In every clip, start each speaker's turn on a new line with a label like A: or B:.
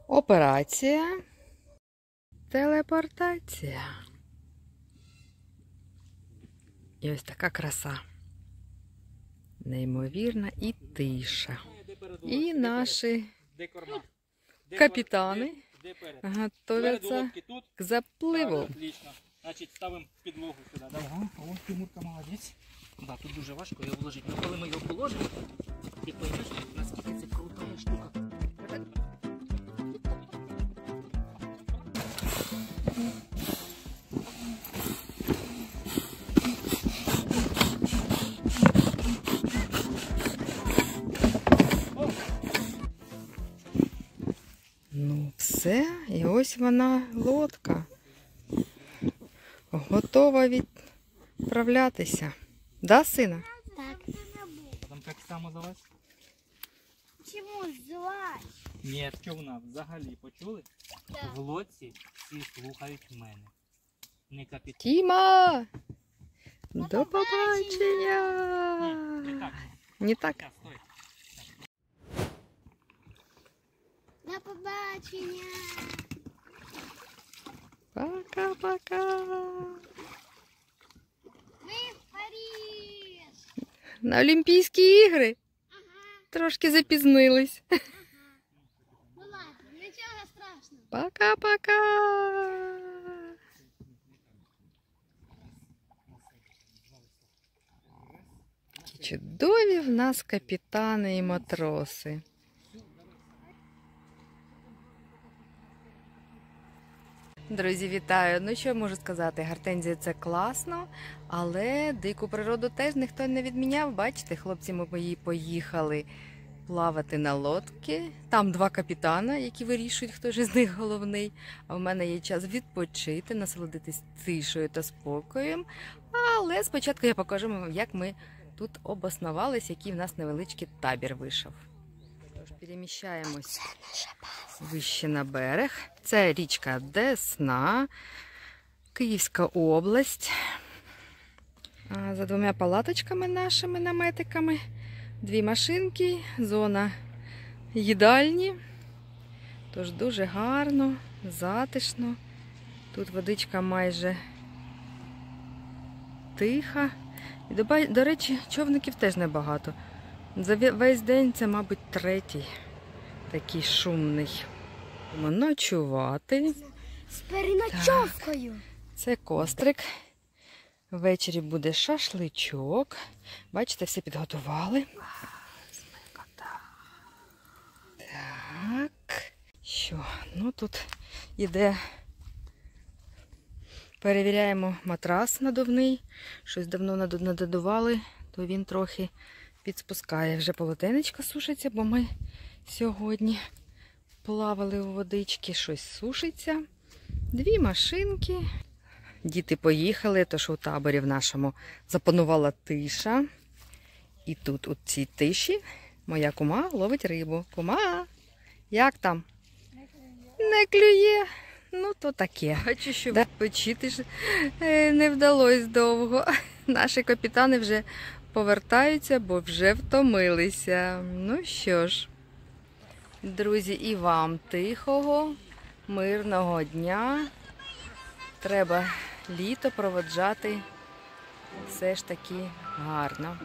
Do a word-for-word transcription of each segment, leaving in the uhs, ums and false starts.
A: Операція. Телепортація. І ось така краса. Неймовірна і тиша. І наші капітани готовяться к запливу.
B: Значить, ставимо підлогу сюди. Ага, о, Тимурка молодець. Да, тут дуже важко його вложити. Ну, коли ми його положимо, ти поймеш, наскільки це крута штука.
A: Ну, все, і ось вона, лодка. Готова відправлятися. Да, сина?
C: Так.
B: Там так само залазь?
C: Чому злазь?
B: Ні, човна взагалі почули?
C: Так.
B: В лодці всі слухають мене. Не капітан.
A: Тіма! До побачення!
B: Ні, не так.
A: Не так?
B: Так, стой.
C: До побачення.
A: Пока-пока!
C: Ми в Париж.
A: На Олімпійські ігри
C: Ага,
A: трошки запізнились.
C: ага. Ну ладно, нічого страшного.
A: Пока-пока! Які чудові в нас капітани і матроси. Друзі, вітаю! Ну що можу сказати, Гортензія це класно, але дику природу теж ніхто не відміняв. Бачите, хлопці ми мої поїхали плавати на лодці. Там два капітана, які вирішують, хто ж із них головний. А в мене є час відпочити, насолодитись тишою та спокоєм. Але спочатку я покажу вам, як ми тут обоснувались, який в нас невеличкий табір вийшов. Тож переміщаємось вище на берег. Це річка Десна, Київська область. За двома палаточками нашими наметиками. Дві машинки, зона їдальні. Тож дуже гарно, затишно. Тут водичка майже тиха. І, до, до речі, човників теж небагато. За весь день це, мабуть, третій такий шумний. Будемо ночувати.
C: З переночовкою.
A: Це кострик. Ввечері буде шашличок. Бачите, все підготували. Так. Що? Ну тут іде. Перевіряємо матрас надувний. Щось давно надодували, то він трохи підспускає. Вже полотенечко сушиться, бо ми сьогодні плавали у водички. Щось сушиться. Дві машинки. Діти поїхали, тож у таборі в нашому запанувала тиша. І тут у цій тиші моя кума ловить рибу. Кума, як там? Не клює. Ну, то таке. Хочу, щоб відпочити ж не вдалося довго. Наші капітани вже повертаються, бо вже втомилися. Ну що ж, друзі, і вам тихого, мирного дня. Треба літо проводжати все ж таки гарно.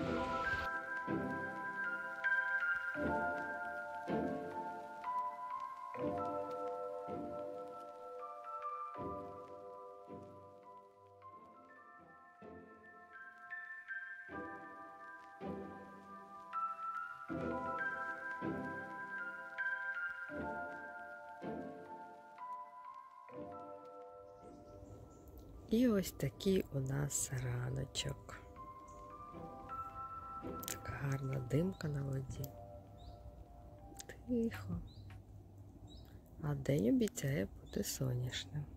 A: І ось такий у нас раночок. Така гарна димка на воді. Тихо. А день обіцяє бути сонячним.